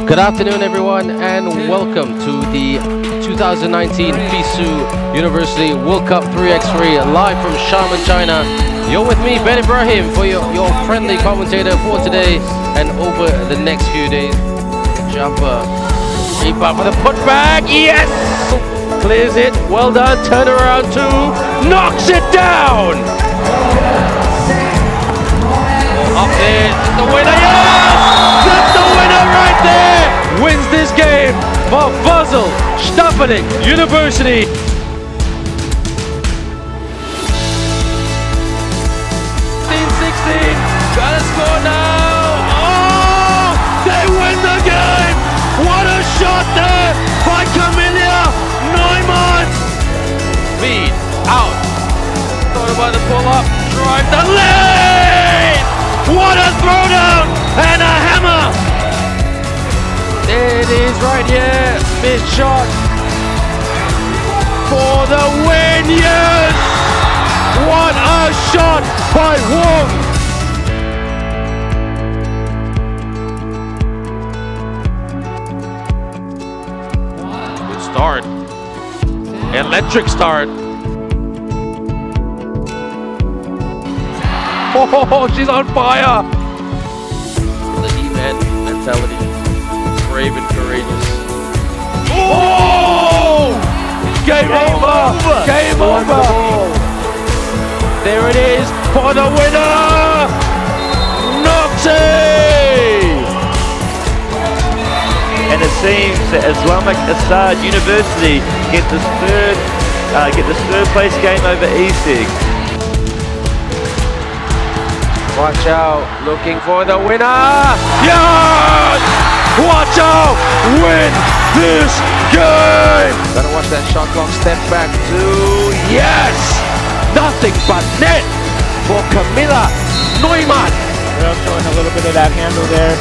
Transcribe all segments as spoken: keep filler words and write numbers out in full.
Good afternoon, everyone, and welcome to the two thousand nineteen FISU University World Cup three by three live from Xiamen, China. You're with me, Ben Ibrahim, for your, your friendly commentator for today and over the next few days. Jumper, rebound for the putback, yes! Clears it, well done, turn around two, knocks it down! Up there, the winner, yes! That's the winner right there! Wins this game for Paulista University. sixteen sixteen, gotta score now! Oh! They win the game! What a shot there by Camilla Neumann! Lead, out. Thought about the pull-up, drive the lane! What a throwdown and a hammer! There it is right here, missed shot for the win, yes! What a shot by Wong! Good start, electric start. Oh, she's on fire! The E-man mentality. Brave and courageous. Oh! Game, Game over! over. Game over! There it is for the winner! Noxie! And it seems that Islamic Assad University get this third, uh, get this third place game over E S E G. Watch out, looking for the winner! Yes! Watch out! Win this game! Gotta watch that shot clock, step back to... Yes! Nothing but net for Camilla Neumann! Well, showing a little bit of that handle there.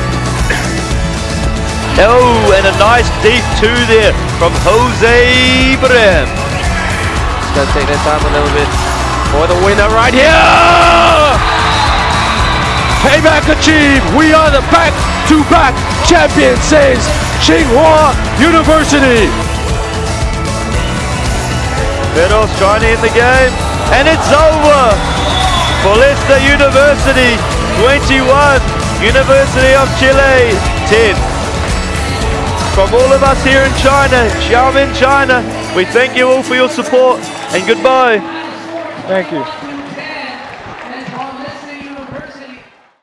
Oh, and a nice deep two there from Jose Brem. Just gotta take their time a little bit for the winner right here! Payback achieved! We are the back-to-back champions, says Tsinghua University! Pedal's trying to end the game, and it's over! Paulista University, twenty-one, University of Chile, ten. From all of us here in China, Xiamen, China, we thank you all for your support, and goodbye. Thank you.